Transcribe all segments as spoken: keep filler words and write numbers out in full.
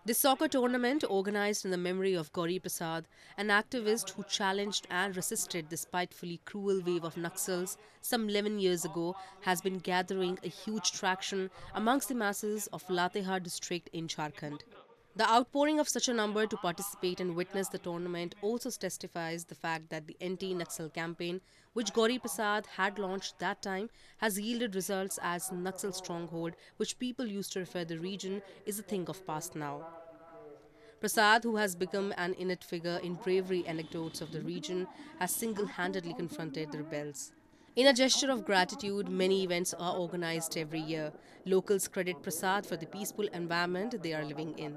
This soccer tournament, organized in the memory of Gauri Prasad, an activist who challenged and resisted the spitefully cruel wave of Naxals some eleven years ago, has been gathering a huge traction amongst the masses of Latehar district in Jharkhand. The outpouring of such a number to participate and witness the tournament also testifies the fact that the anti-Naxal campaign, which Gauri Prasad had launched that time, has yielded results, as Naxal stronghold, which people used to refer the region, is a thing of past now. Prasad, who has become an innate figure in bravery-anecdotes of the region, has single-handedly confronted the rebels. In a gesture of gratitude, many events are organized every year. Locals credit Prasad for the peaceful environment they are living in.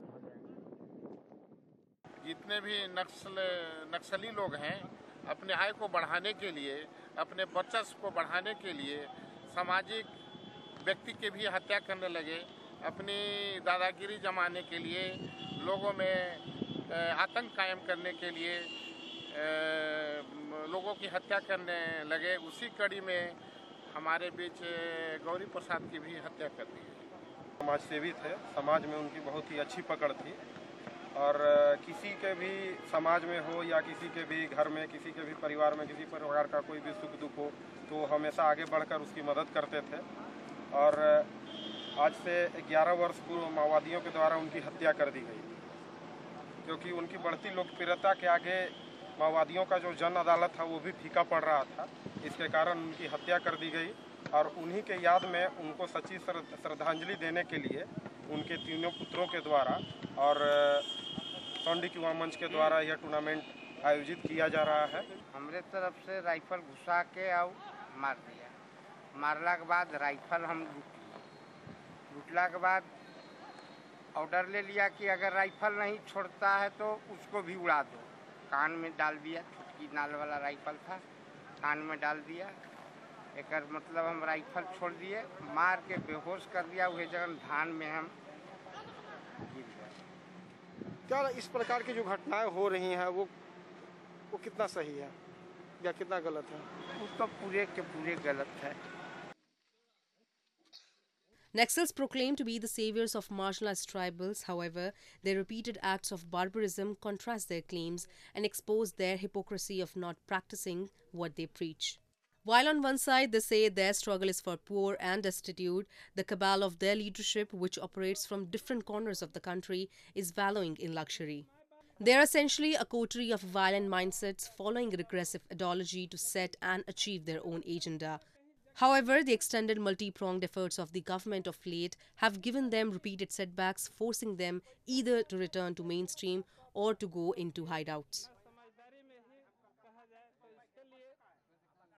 जितने भी नक्सल नक्सली लोग हैं, अपने आय को बढ़ाने के लिए, अपने वर्चस्व को बढ़ाने के लिए सामाजिक व्यक्ति के भी हत्या करने लगे, अपनी दादागिरी जमाने के लिए, लोगों में आतंक कायम करने के लिए लोगों की हत्या करने लगे। उसी कड़ी में हमारे बीच गौरी प्रसाद की भी हत्या कर दी है। समाज सेवी थे, समाज में उनकी बहुत ही अच्छी पकड़ थी और किसी के भी समाज में हो या किसी के भी घर में, किसी के भी परिवार में, किसी प्रकार का कोई भी सुख दुख हो तो हमेशा आगे बढ़कर उसकी मदद करते थे। और आज से ग्यारह वर्ष पूर्व माओवादियों के द्वारा उनकी हत्या कर दी गई, क्योंकि उनकी बढ़ती लोकप्रियता के आगे माओवादियों का जो जन अदालत था वो भी फीका पड़ रहा था। इसके कारण उनकी हत्या कर दी गई और उन्हीं के याद में उनको सच्ची श्रद्धांजलि देने के लिए उनके तीनों पुत्रों के द्वारा और सौंडी युवा मंच के द्वारा यह टूर्नामेंट आयोजित किया जा रहा है। हमारे तरफ से राइफल घुसा के और मार दिया। मारला के बाद राइफल हम लूटला के बाद ऑर्डर ले लिया कि अगर राइफल नहीं छोड़ता है तो उसको भी उड़ा दो। कान में डाल दिया, छुटकी नाल वाला राइफल था, कान में डाल दिया। एक मतलब हम राइफल छोड़ दिए, मार के बेहोश कर दिया। वही जगह धान में हम गिर गए। क्या इस प्रकार की जो घटनाएं हो रही हैं वो वो कितना सही है या कितना गलत है? वो तो पूरे के पूरे गलत है। Naxals proclaim to be the saviors of marginalized tribals. However, their repeated acts of barbarism contrast their claims and expose their hypocrisy of not practicing what they preach. While on one side they say their struggle is for poor and destitute, the cabal of their leadership, which operates from different corners of the country, is wallowing in luxury. They are essentially a coterie of violent mindsets following regressive ideology to set and achieve their own agenda. However, the extended multi-pronged efforts of the government of late have given them repeated setbacks, forcing them either to return to mainstream or to go into hideouts.